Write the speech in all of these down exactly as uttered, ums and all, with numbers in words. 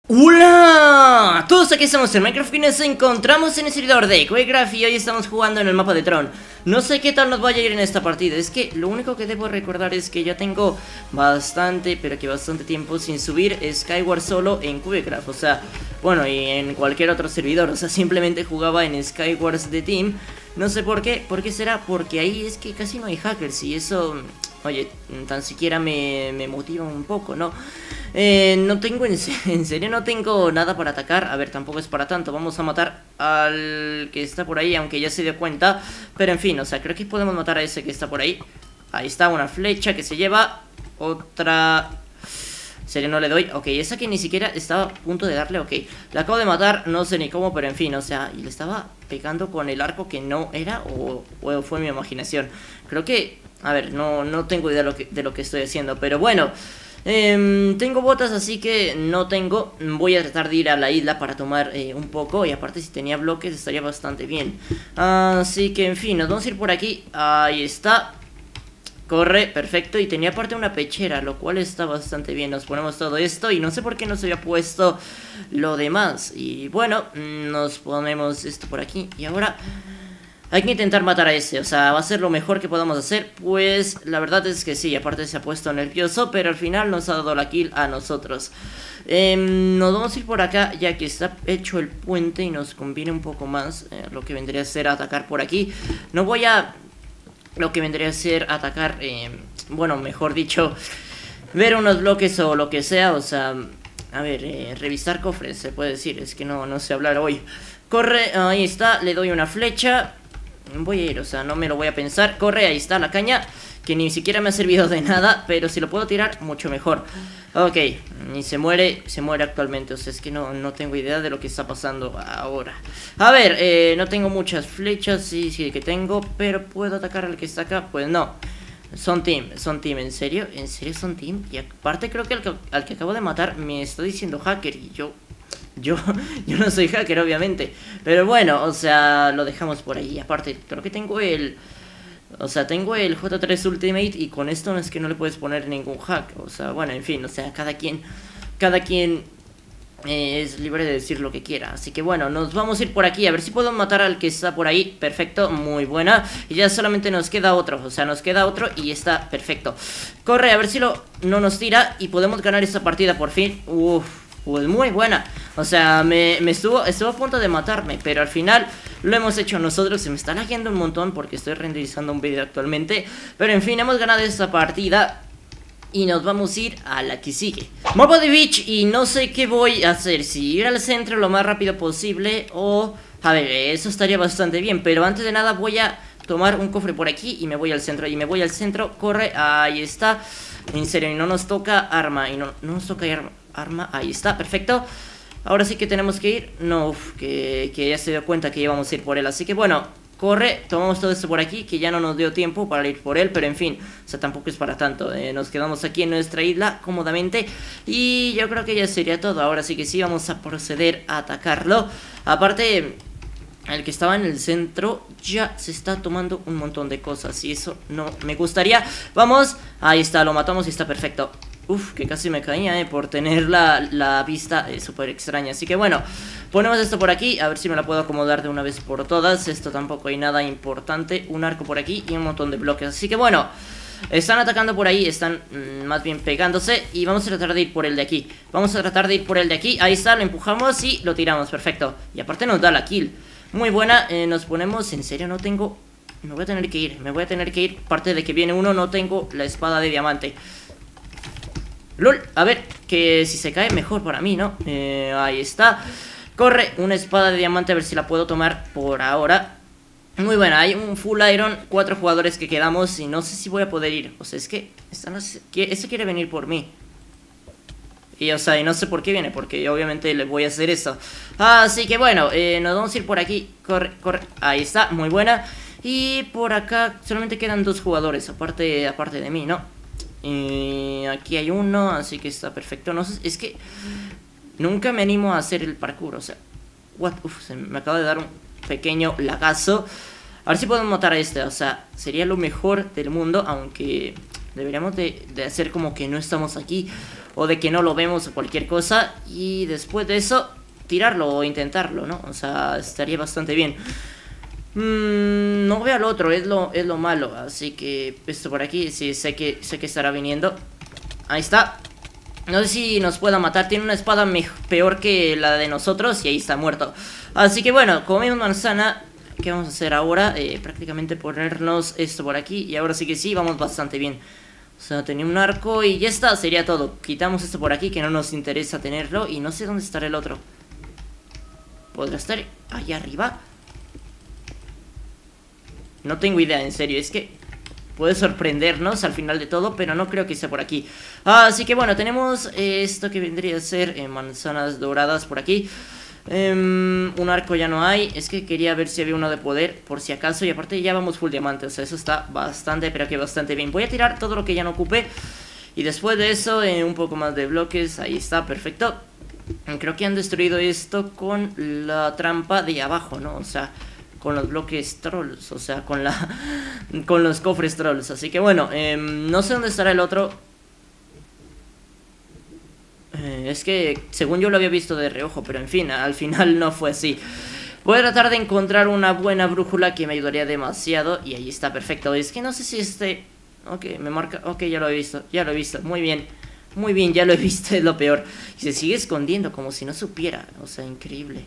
¡Hola! Todos aquí estamos en Minecraft y nos encontramos en el servidor de Quakegraph y hoy estamos jugando en el mapa de Tron. No sé qué tal nos vaya a ir en esta partida, es que lo único que debo recordar es que ya tengo bastante, pero que bastante tiempo sin subir Skyward solo en Quakegraph. O sea, bueno, y en cualquier otro servidor, o sea, simplemente jugaba en Skyward The Team. No sé por qué, ¿por qué será? Porque ahí es que casi no hay hackers y eso... Oye, tan siquiera me, me motiva un poco, ¿no? Eh, no tengo, en, en serio, no tengo nada para atacar. A ver, tampoco es para tanto. Vamos a matar al que está por ahí, aunque ya se dio cuenta. Pero en fin, o sea, creo que podemos matar a ese que está por ahí. Ahí está, una flecha que se lleva. Otra... ¿En serio no le doy? Ok, esa que ni siquiera estaba a punto de darle, ok. La acabo de matar, no sé ni cómo, pero en fin, o sea, y le estaba pegando con el arco que no era, o, o fue mi imaginación. Creo que, a ver, no, no tengo idea de lo que, de lo que estoy haciendo, pero bueno. Eh, tengo botas, así que no tengo. Voy a tratar de ir a la isla para tomar eh, un poco. Y aparte, si tenía bloques estaría bastante bien. Así que, en fin, nos vamos a ir por aquí. Ahí está. Corre, perfecto, y tenía aparte una pechera, lo cual está bastante bien. Nos ponemos todo esto y no sé por qué no se había puesto lo demás. Y bueno, nos ponemos esto por aquí. Y ahora hay que intentar matar a ese, o sea, va a ser lo mejor que podamos hacer. Pues la verdad es que sí, aparte se ha puesto nervioso, pero al final nos ha dado la kill a nosotros. eh, Nos vamos a ir por acá, ya que está hecho el puente y nos conviene un poco más eh, lo que vendría a ser atacar por aquí. No voy a... Lo que vendría a ser atacar, eh, bueno, mejor dicho, ver unos bloques o lo que sea, o sea, a ver, eh, revisar cofres, se puede decir, es que no, no sé hablar hoy. Corre, ahí está, le doy una flecha, voy a ir, o sea, no me lo voy a pensar, corre, ahí está la caña, que ni siquiera me ha servido de nada, pero si lo puedo tirar, mucho mejor. Ok, y se muere, se muere actualmente, o sea, es que no, no tengo idea de lo que está pasando ahora. A ver, eh, no tengo muchas flechas, sí, sí que tengo, pero ¿puedo atacar al que está acá? Pues no. Son team, son team, ¿en serio? ¿En serio son team? Y aparte creo que al que, al que acabo de matar me está diciendo hacker y yo... Yo, yo no soy hacker, obviamente. Pero bueno, o sea, lo dejamos por ahí. Aparte, creo que tengo el... O sea, tengo el J tres Ultimate y con esto no es que no le puedes poner ningún hack. O sea, bueno, en fin, o sea, cada quien... Cada quien eh, es libre de decir lo que quiera. Así que bueno, nos vamos a ir por aquí. A ver si puedo matar al que está por ahí. Perfecto, muy buena. Y ya solamente nos queda otro. O sea, nos queda otro y está perfecto. Corre, a ver si lo no nos tira y podemos ganar esta partida por fin. Uff. Pues muy buena, o sea, me, me estuvo, estuvo a punto de matarme, pero al final lo hemos hecho nosotros. Se me está lagueando un montón porque estoy renderizando un vídeo actualmente. Pero en fin, hemos ganado esta partida y nos vamos a ir a la que sigue. Mapa de Beach y no sé qué voy a hacer, si ir al centro lo más rápido posible o... A ver, eso estaría bastante bien, pero antes de nada voy a tomar un cofre por aquí y me voy al centro. Y me voy al centro, corre, ahí está. En serio, y no nos toca arma, y no, no nos toca arma. Arma, ahí está, perfecto. Ahora sí que tenemos que ir. No, uf, que, que ya se dio cuenta que íbamos a ir por él. Así que bueno, corre, tomamos todo esto por aquí, que ya no nos dio tiempo para ir por él. Pero en fin, o sea, tampoco es para tanto. eh, Nos quedamos aquí en nuestra isla cómodamente. Y yo creo que ya sería todo. Ahora sí que sí, vamos a proceder a atacarlo. Aparte, el que estaba en el centro ya se está tomando un montón de cosas y eso no me gustaría. Vamos, ahí está, lo matamos y está perfecto. Uf, que casi me caía, eh, por tener la, la vista eh, súper extraña. Así que bueno, ponemos esto por aquí. A ver si me la puedo acomodar de una vez por todas. Esto tampoco hay nada importante. Un arco por aquí y un montón de bloques. Así que bueno, están atacando por ahí. Están mmm, más bien pegándose. Y vamos a tratar de ir por el de aquí. Vamos a tratar de ir por el de aquí. Ahí está, lo empujamos y lo tiramos, perfecto. Y aparte nos da la kill. Muy buena, eh, nos ponemos, en serio no tengo... Me voy a tener que ir, me voy a tener que ir. Aparte de que viene uno, no tengo la espada de diamante. LOL, a ver, que si se cae mejor para mí, ¿no? Eh, ahí está. Corre, una espada de diamante, a ver si la puedo tomar por ahora. Muy buena, hay un full iron, cuatro jugadores que quedamos y no sé si voy a poder ir. O sea, es que esta no sé, este quiere venir por mí. Y o sea, y no sé por qué viene, porque obviamente le voy a hacer eso. Así que bueno, eh, nos vamos a ir por aquí. Corre, corre, ahí está, muy buena. Y por acá solamente quedan dos jugadores, aparte, aparte de mí, ¿no? Y aquí hay uno, así que está perfecto. No sé, es que nunca me animo a hacer el parkour, o sea, what? Uf, se me acaba de dar un pequeño lagazo. A ver si podemos matar a este, o sea, sería lo mejor del mundo, aunque Deberíamos de, de hacer como que no estamos aquí, o de que no lo vemos o cualquier cosa, y después de eso tirarlo o intentarlo, ¿no? O sea, estaría bastante bien. Mm, no veo al otro, es lo, es lo malo. Así que esto por aquí, sí, sé que, sé que estará viniendo. Ahí está. No sé si nos pueda matar, tiene una espada peor que la de nosotros y ahí está muerto. Así que bueno, comemos manzana. ¿Qué vamos a hacer ahora? Eh, prácticamente ponernos esto por aquí. Y ahora sí que sí, vamos bastante bien. O sea, tenía un arco y ya está, sería todo. Quitamos esto por aquí que no nos interesa tenerlo. Y no sé dónde estará el otro. ¿Podrá estar allá arriba? No tengo idea, en serio, es que puede sorprendernos al final de todo, pero no creo que sea por aquí. Así que bueno, tenemos esto que vendría a ser eh, manzanas doradas por aquí. eh, Un arco ya no hay. Es que quería ver si había uno de poder, por si acaso. Y aparte ya vamos full diamante, o sea, eso está bastante, pero que bastante bien. Voy a tirar todo lo que ya no ocupe. Y después de eso, eh, un poco más de bloques. Ahí está, perfecto. Creo que han destruido esto con la trampa de abajo, ¿no? O sea, con los bloques trolls, o sea, con la con los cofres trolls. Así que bueno, eh, no sé dónde estará el otro. eh, Es que según yo lo había visto de reojo, pero en fin, al final no fue así. Voy a tratar de encontrar una buena brújula que me ayudaría demasiado. Y ahí está, perfecto. Es que no sé si este... Ok, me marca... Ok, ya lo he visto, ya lo he visto, muy bien. Muy bien, ya lo he visto, es lo peor. Y se sigue escondiendo como si no supiera. O sea, increíble.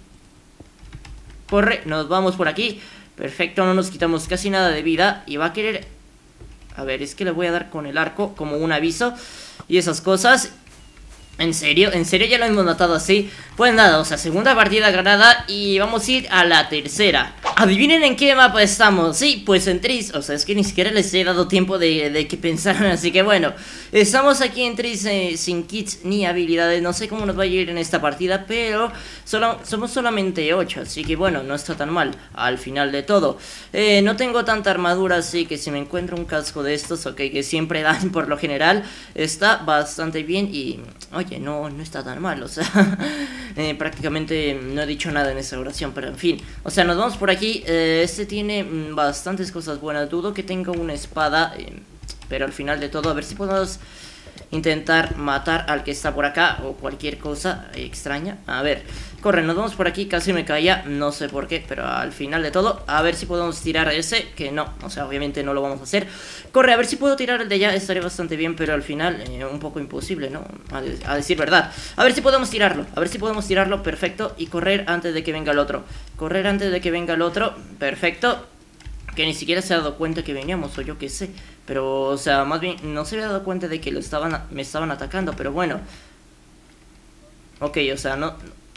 Corre, nos vamos por aquí. Perfecto, no nos quitamos casi nada de vida. Y va a querer... A ver, es que le voy a dar con el arco como un aviso y esas cosas. ¿En serio? ¿En serio ya lo hemos matado así? Pues nada, o sea, segunda partida ganada. Y vamos a ir a la tercera. Adivinen en qué mapa estamos. Sí, pues en Tris. O sea, es que ni siquiera les he dado tiempo de, de que pensaran. Así que bueno, estamos aquí en Tris eh, sin kits ni habilidades. No sé cómo nos va a ir en esta partida, pero solo, somos solamente ocho. Así que bueno, no está tan mal al final de todo. eh, No tengo tanta armadura, así que si me encuentro un casco de estos, ok, que siempre dan por lo general, está bastante bien. Y oye, no, no está tan mal. O sea, eh, prácticamente no he dicho nada en esa oración, pero en fin. O sea, nos vamos por aquí. Eh, este tiene mm, bastantes cosas buenas. Dudo que tenga una espada, eh, pero al final de todo, a ver si podemos intentar matar al que está por acá o cualquier cosa extraña. A ver, corre, nos vamos por aquí. Casi me caía, no sé por qué, pero al final de todo, a ver si podemos tirar a ese, que no, o sea, obviamente no lo vamos a hacer. Corre, a ver si puedo tirar el de allá, estaría bastante bien, pero al final eh, un poco imposible, ¿no? A, de a decir verdad. A ver si podemos tirarlo, a ver si podemos tirarlo, perfecto. Y correr antes de que venga el otro. Correr antes de que venga el otro, perfecto. Que ni siquiera se ha dado cuenta que veníamos, o yo qué sé. Pero, o sea, más bien no se había dado cuenta de que lo estaban, me estaban atacando, pero bueno. Ok, o sea, no...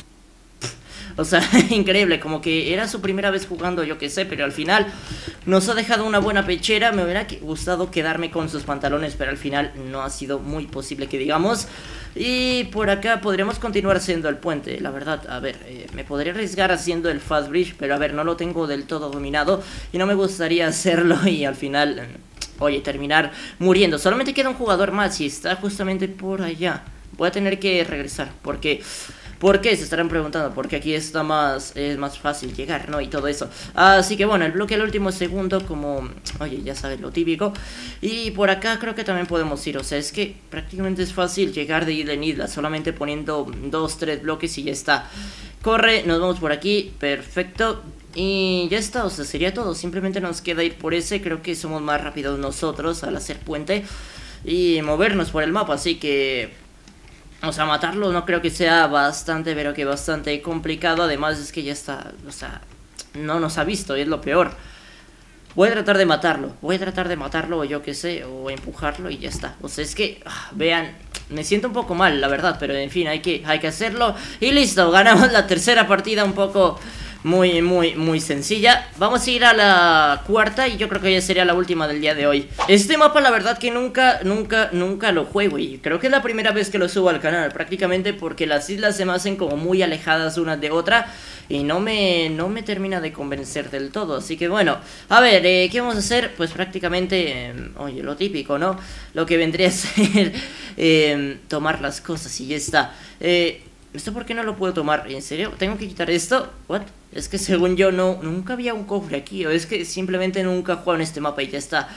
O sea, increíble, como que era su primera vez jugando, yo qué sé, pero al final nos ha dejado una buena pechera. Me hubiera gustado quedarme con sus pantalones, pero al final no ha sido muy posible que digamos. Y por acá podríamos continuar haciendo el puente, la verdad. A ver, eh, me podría arriesgar haciendo el fast bridge, pero a ver, no lo tengo del todo dominado y no me gustaría hacerlo y al final, oye, terminar muriendo. Solamente queda un jugador más y está justamente por allá. Voy a tener que regresar porque... ¿Por qué? Se estarán preguntando, porque aquí está más, es más fácil llegar, ¿no? Y todo eso. Así que bueno, el bloque al último segundo, como, oye, ya sabes, lo típico. Y por acá creo que también podemos ir, o sea, es que prácticamente es fácil llegar de isla en isla, solamente poniendo dos, tres bloques y ya está. Corre, nos vamos por aquí, perfecto. Y ya está, o sea, sería todo, simplemente nos queda ir por ese, creo que somos más rápidos nosotros al hacer puente y movernos por el mapa, así que... O sea, matarlo no creo que sea bastante, pero que bastante complicado. Además es que ya está, o sea, no nos ha visto y es lo peor. Voy a tratar de matarlo, voy a tratar de matarlo o yo qué sé, o empujarlo y ya está. O sea, es que, ah, vean, me siento un poco mal, la verdad, pero en fin, hay que, hay que hacerlo. Y listo, ganamos la tercera partida un poco... Muy, muy, muy sencilla. Vamos a ir a la cuarta y yo creo que ya sería la última del día de hoy. Este mapa la verdad que nunca, nunca, nunca lo juego y creo que es la primera vez que lo subo al canal. Prácticamente porque las islas se me hacen como muy alejadas unas de otra y no me, no me termina de convencer del todo. Así que bueno, a ver, eh, ¿qué vamos a hacer? Pues prácticamente, eh, oye, lo típico, ¿no? Lo que vendría a ser eh, tomar las cosas y ya está. Eh... ¿Esto por qué no lo puedo tomar? ¿En serio? ¿Tengo que quitar esto? ¿What? Es que según yo no... Nunca había un cofre aquí. O es que simplemente nunca he jugado en este mapa y ya está.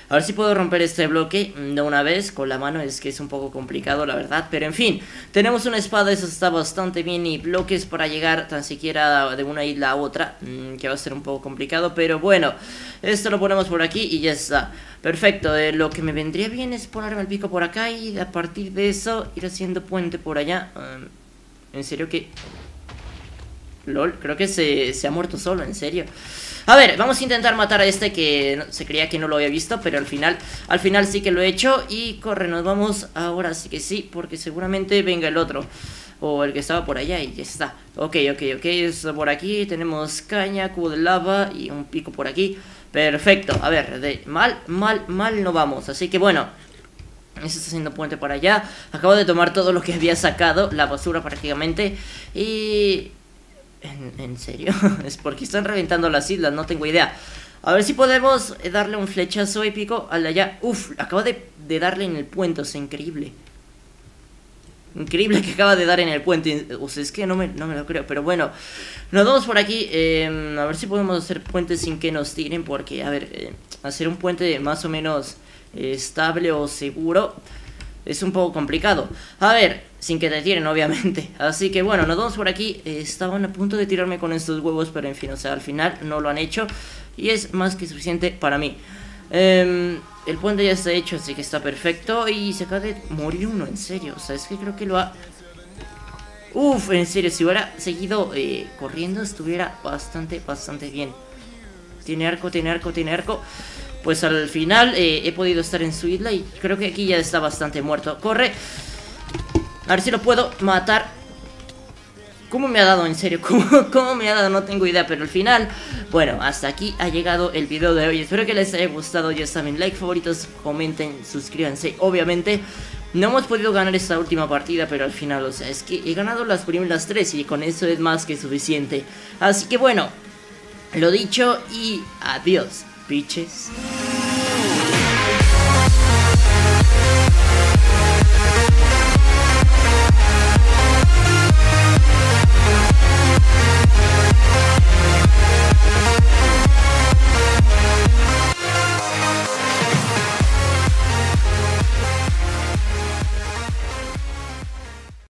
A ver si puedo romper este bloque de una vez con la mano. Es que es un poco complicado, la verdad. Pero en fin, tenemos una espada, eso está bastante bien. Y bloques para llegar tan siquiera de una isla a otra, mmm, que va a ser un poco complicado. Pero bueno, esto lo ponemos por aquí y ya está. Perfecto, eh, lo que me vendría bien es ponerme el pico por acá y a partir de eso ir haciendo puente por allá. um, En serio que... LOL, creo que se, se ha muerto solo, en serio. A ver, vamos a intentar matar a este que no, se creía que no lo había visto, pero al final, al final sí que lo he hecho. Y corre, nos vamos ahora sí que sí, porque seguramente venga el otro. O el que estaba por allá y ya está. Ok, ok, ok, eso por aquí. Tenemos caña, cubo de lava y un pico por aquí. Perfecto, a ver, de mal, mal, mal no vamos. Así que bueno, eso está haciendo puente para allá. Acabo de tomar todo lo que había sacado, la basura prácticamente. Y... ¿En, en serio? Es porque están reventando las islas, no tengo idea. A ver si podemos darle un flechazo épico al de allá. Uf, acabo de, de darle en el puente, o sea, increíble. Increíble que acaba de dar en el puente. O sea, es que no me, no me lo creo. Pero bueno, nos vamos por aquí. eh, A ver si podemos hacer puentes sin que nos tiren. Porque, a ver, eh, hacer un puente más o menos eh, estable o seguro es un poco complicado. A ver, sin que te tiren, obviamente. Así que bueno, nos vamos por aquí. eh, Estaban a punto de tirarme con estos huevos, pero en fin, o sea, al final no lo han hecho. Y es más que suficiente para mí. eh, El puente ya está hecho, así que está perfecto. Y se acaba de morir uno, en serio. O sea, es que creo que lo ha... Uf, en serio, si hubiera seguido eh, corriendo estuviera bastante, bastante bien. Tiene arco, tiene arco, tiene arco. Pues al final eh, he podido estar en su isla y creo que aquí ya está bastante muerto. Corre. A ver si lo puedo matar. ¿Cómo me ha dado? En serio, ¿Cómo, ¿cómo me ha dado? No tengo idea, pero al final... Bueno, hasta aquí ha llegado el video de hoy. Espero que les haya gustado. Ya saben, like, favoritos, comenten, suscríbanse. Obviamente, no hemos podido ganar esta última partida, pero al final, o sea, es que he ganado las primeras tres y con eso es más que suficiente. Así que bueno, lo dicho y adiós, bitches.